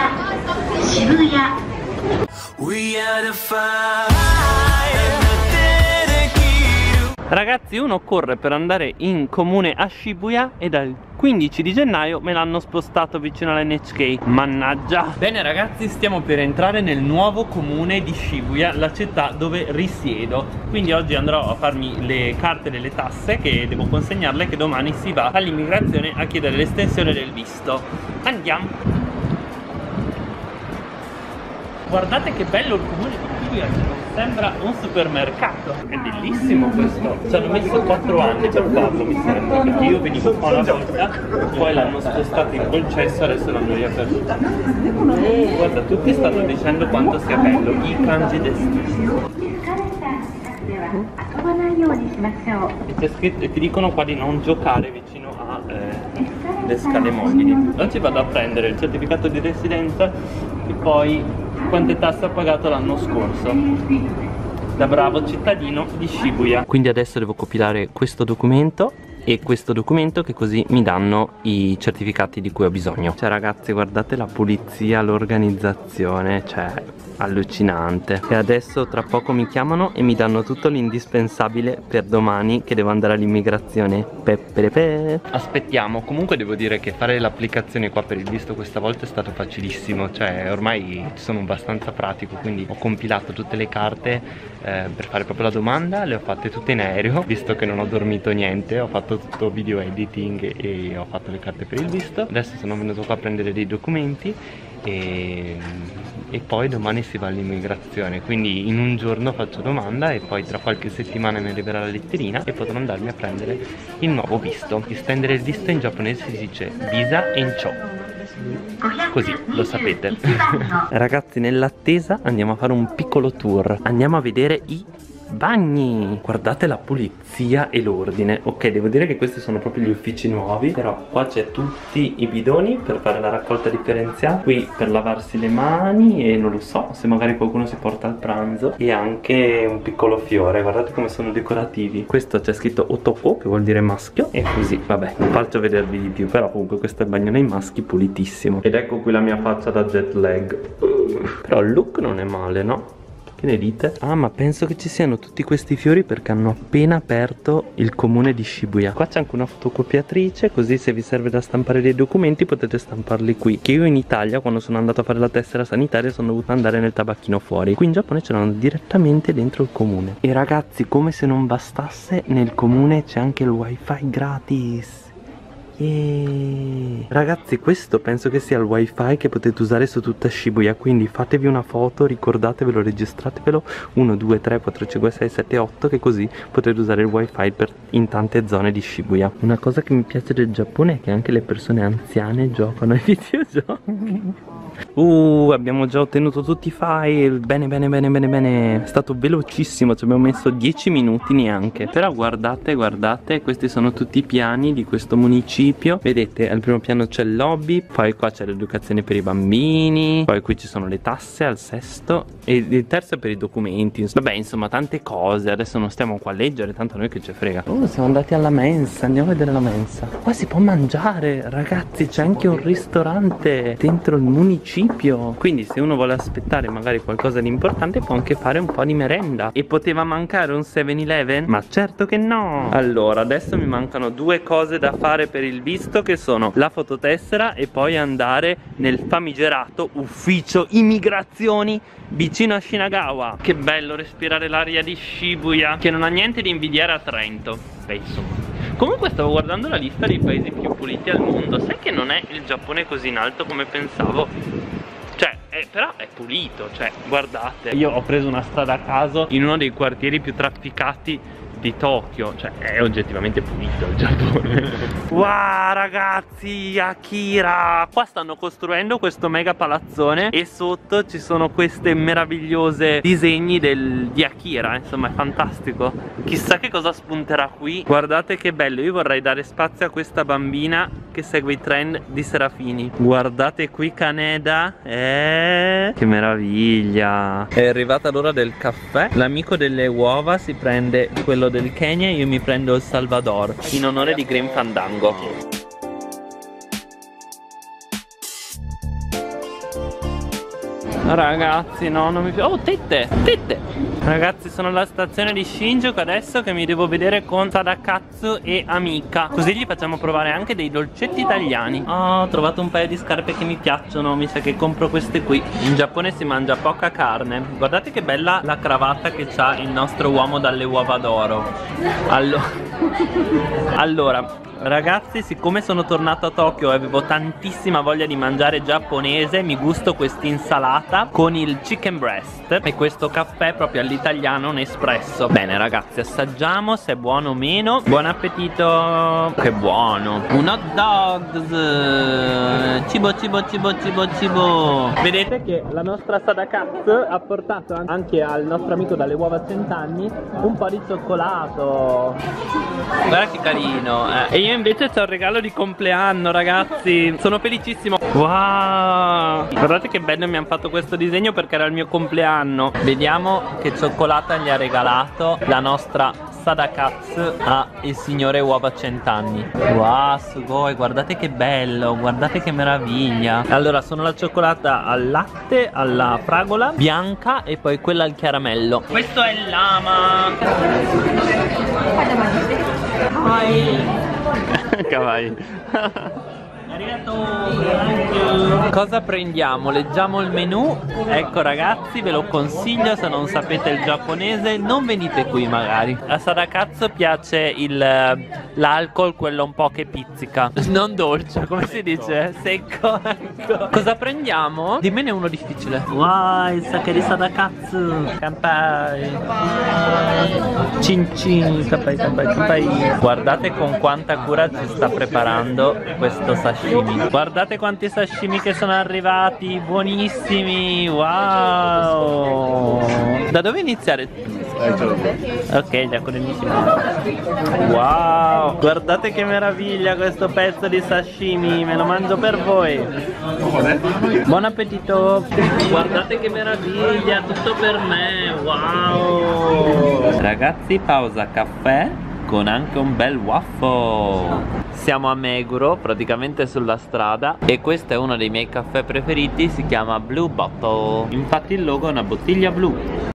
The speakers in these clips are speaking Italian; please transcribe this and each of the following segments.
Ragazzi, uno corre per andare in comune a Shibuya e dal 15 di gennaio me l'hanno spostato vicino all'NHK. Mannaggia. Bene ragazzi, stiamo per entrare nel nuovo comune di Shibuya, la città dove risiedo. Quindi oggi andrò a farmi le carte delle tasse, che devo consegnarle, che domani si va all'immigrazione a chiedere l'estensione del visto. Andiamo. Guardate che bello il comune di Shibuya, sembra un supermercato. È bellissimo questo. Ci hanno messo 4 anni per farlo, mi sembra, perché io venivo qua una volta, poi l'hanno spostato in Colcesso, adesso l'hanno riaperto. Guarda, tutti stanno dicendo quanto sia bello, i kanji desu. E c'è scritto, e ti dicono qua di non giocare vicino alle scale mobili. Oggi vado a prendere il certificato di residenza e poi quante tasse ho pagato l'anno scorso, da bravo cittadino di Shibuya. Quindi adesso devo compilare questo documento e questo documento, che così mi danno i certificati di cui ho bisogno. Cioè ragazzi, guardate la pulizia, l'organizzazione, cioè allucinante. E adesso tra poco mi chiamano e mi danno tutto l'indispensabile per domani, che devo andare all'immigrazione. Aspettiamo. Comunque devo dire che fare l'applicazione qua per il visto questa volta è stato facilissimo. Cioè ormai sono abbastanza pratico, quindi ho compilato tutte le carte per fare proprio la domanda. Le ho fatte tutte in aereo, visto che non ho dormito niente. Ho fatto tutto video editing e ho fatto le carte per il visto. Adesso sono venuto qua a prendere dei documenti e poi domani si va all'immigrazione. Quindi in un giorno faccio domanda e poi tra qualche settimana mi arriverà la letterina e potrò andarmi a prendere il nuovo visto. Estendere il visto in giapponese si dice visa encho, così lo sapete. Ragazzi, nell'attesa andiamo a fare un piccolo tour. Andiamo a vedere i bagni. Guardate la pulizia e l'ordine. Ok, devo dire che questi sono proprio gli uffici nuovi, però qua c'è tutti i bidoni per fare la raccolta differenziata, qui per lavarsi le mani e non lo so se magari qualcuno si porta al pranzo, e anche un piccolo fiore. Guardate come sono decorativi. Questo c'è scritto otoko, che vuol dire maschio, e così, vabbè, non faccio vedervi di più, però comunque questo è il bagno dei maschi, pulitissimo. Ed ecco qui la mia faccia da jet lag. Però il look non è male, no? Che ne dite? Ah, ma penso che ci siano tutti questi fiori perché hanno appena aperto il comune di Shibuya. Qua c'è anche una fotocopiatrice, così se vi serve da stampare dei documenti potete stamparli qui. Che io in Italia, quando sono andato a fare la tessera sanitaria, sono dovuto andare nel tabacchino fuori. Qui in Giappone ce l'hanno direttamente dentro il comune. E ragazzi, come se non bastasse, nel comune c'è anche il wifi gratis. Ragazzi, questo penso che sia il wifi che potete usare su tutta Shibuya, quindi fatevi una foto, ricordatevelo, registratevelo 1, 2, 3, 4, 5, 6, 7, 8, che così potete usare il wifi in tante zone di Shibuya. Una cosa che mi piace del Giappone è che anche le persone anziane giocano ai videogiochi. Abbiamo già ottenuto tutti i file. Bene, bene, bene, bene, bene. È stato velocissimo, ci abbiamo messo 10 minuti neanche. Però guardate, guardate, questi sono tutti i piani di questo municipio. Vedete, al primo piano c'è il lobby, poi qua c'è l'educazione per i bambini, poi qui ci sono le tasse al sesto e il terzo è per i documenti. Vabbè, insomma, tante cose. Adesso non stiamo qua a leggere, tanto a noi che ci frega. Siamo andati alla mensa, andiamo a vedere la mensa. Qua si può mangiare, ragazzi, c'è anche un ristorante dentro il municipio. Quindi se uno vuole aspettare magari qualcosa di importante può anche fare un po' di merenda. E poteva mancare un 7-Eleven? Ma certo che no. Allora adesso mi mancano due cose da fare per il visto, che sono la fototessera e poi andare nel famigerato ufficio immigrazioni vicino a Shinagawa. Che bello respirare l'aria di Shibuya, che non ha niente di invidiare a Trento. Beh, insomma. Comunque stavo guardando la lista dei paesi più puliti al mondo. Sai che non è il Giappone così in alto come pensavo? Cioè, però è pulito. Cioè, guardate, io ho preso una strada a caso in uno dei quartieri più trafficati di Tokyo. Cioè, è oggettivamente pulito il Giappone. Wow, ragazzi, Akira! Qua stanno costruendo questo mega palazzone e sotto ci sono queste meravigliose disegni di Akira. Insomma, è fantastico. Chissà che cosa spunterà qui. Guardate che bello. Io vorrei dare spazio a questa bambina che segue i trend di Serafini. Guardate qui Kaneda. Che meraviglia. È arrivata l'ora del caffè. L'amico delle uova si prende quello del Kenya e io mi prendo il Salvador in onore di Green Fandango. Ragazzi, no, non mi piace. Oh, tette, tette. Ragazzi, sono alla stazione di Shinjuku adesso, che mi devo vedere con Tadakatsu e Amica. Così gli facciamo provare anche dei dolcetti italiani. Oh, ho trovato un paio di scarpe che mi piacciono. Mi sa che compro queste qui. In Giappone si mangia poca carne. Guardate che bella la cravatta che c'ha il nostro uomo dalle uova d'oro. Allora, ragazzi, siccome sono tornato a Tokyo e avevo tantissima voglia di mangiare giapponese, mi gusto quest'insalata con il chicken breast e questo caffè proprio all'italiano, un espresso. Bene ragazzi, assaggiamo se è buono o meno. Buon appetito. Che buono. Un hot dogs. Cibo, cibo, cibo, cibo, cibo. Vedete che la nostra Sadakatsu ha portato anche al nostro amico dalle uova a 100 anni un po' di cioccolato. Guarda che carino. E io invece c'ho il regalo di compleanno, ragazzi. Sono felicissimo. Wow, guardate che bello, mi hanno fatto questo disegno perché era il mio compleanno. Vediamo che cioccolata gli ha regalato la nostra Sadakatsu il signore uova 100 anni. Wow, sugoi, guardate che bello, guardate che meraviglia. Allora, sono la cioccolata al latte, alla fragola bianca e poi quella al caramello. Questo è il lama. Kawaii. Cosa prendiamo? Leggiamo il menù. Ecco ragazzi, ve lo consiglio se non sapete il giapponese, non venite qui magari. A Sadakatsu piace l'alcol, quello un po' che pizzica, non dolce, come si dice? Secco, ecco. Cosa prendiamo? Dimmene uno difficile. Wow, il sake di Sadakatsu. Kanpai. Cin cin, kanpai, kanpai, kanpai. Guardate con quanta cura ci sta preparando questo sashimi. Guardate quanti sashimi che sono arrivati, buonissimi. Wow. Da dove iniziare? Ok, da quell'inizio. Wow, guardate che meraviglia questo pezzo di sashimi. Me lo mangio per voi. Buon appetito. Guardate che meraviglia, tutto per me. Wow. Ragazzi, pausa caffè con anche un bel waffle. Siamo a Meguro, praticamente sulla strada, e questo è uno dei miei caffè preferiti, si chiama Blue Bottle. Infatti il logo è una bottiglia blu.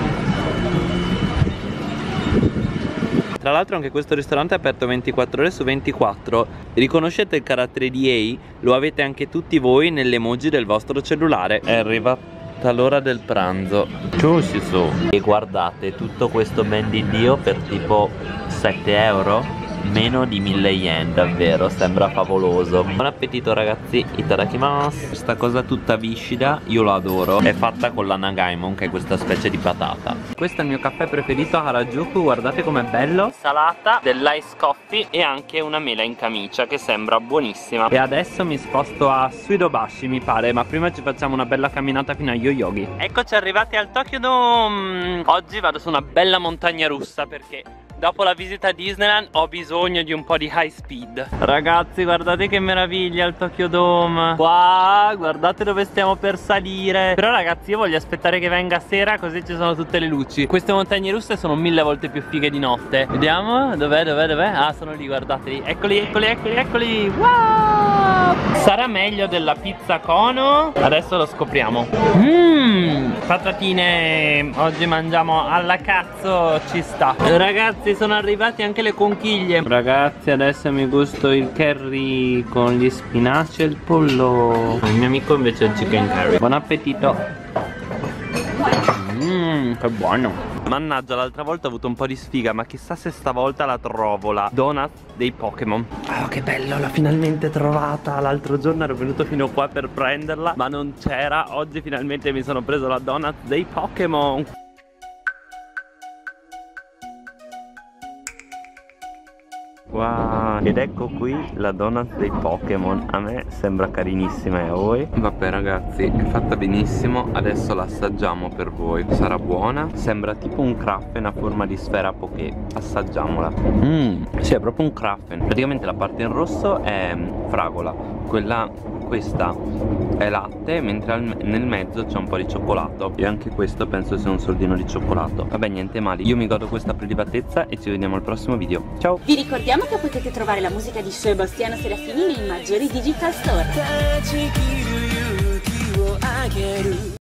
Tra l'altro anche questo ristorante è aperto 24 ore su 24. Riconoscete il carattere di EI? Lo avete anche tutti voi nell'emoji del vostro cellulare. È arrivata l'ora del pranzo. E guardate tutto questo ben di Dio per tipo 7 euro, meno di 1000 yen, davvero, sembra favoloso. Buon appetito ragazzi, itadakimasu. Questa cosa tutta viscida io lo adoro, è fatta con la Nagaimon, che è questa specie di patata. Questo è il mio caffè preferito a Harajuku, guardate com'è bello. Salata dell'ice coffee e anche una mela in camicia che sembra buonissima. E adesso mi sposto a Suidobashi mi pare, ma prima ci facciamo una bella camminata fino a Yoyogi. Eccoci arrivati al Tokyo Dome. Oggi vado su una bella montagna russa perché dopo la visita a Disneyland ho bisogno di un po' di high speed. Ragazzi, guardate che meraviglia il Tokyo Dome. Wow, guardate dove stiamo per salire. Però ragazzi, io voglio aspettare che venga sera, così ci sono tutte le luci. Queste montagne russe sono 1000 volte più fighe di notte. Vediamo, dov'è? Ah, sono lì, guardateli. Eccoli. Wow! Sarà meglio della pizza Kono? Adesso lo scopriamo. Patatine. Oggi mangiamo alla cazzo, ci sta. Ragazzi, sono arrivati anche le conchiglie. Ragazzi, adesso mi gusto il curry con gli spinaci e il pollo. Il mio amico invece il chicken curry. Buon appetito. Che buono. Mannaggia, l'altra volta ho avuto un po' di sfiga, ma chissà se stavolta la trovo, la donut dei Pokémon. Oh, che bello, l'ho finalmente trovata. L'altro giorno ero venuto fino qua per prenderla, ma non c'era. Oggi finalmente mi sono preso la donut dei Pokémon. Wow, ed ecco qui la donut dei Pokémon. A me sembra carinissima, e a voi? Vabbè ragazzi, è fatta benissimo. Adesso la assaggiamo per voi. Sarà buona? Sembra tipo un Krafen a forma di sfera poké. Assaggiamola. Sì, è proprio un Krafen. Praticamente la parte in rosso è fragola, questa è latte, mentre nel mezzo c'è un po' di cioccolato. E anche questo penso sia un soldino di cioccolato. Vabbè, niente male, io mi godo questa prelibatezza e ci vediamo al prossimo video. Ciao! Vi ricordiamo che potete trovare la musica di Sebastiano Serafini nei maggiori digital store.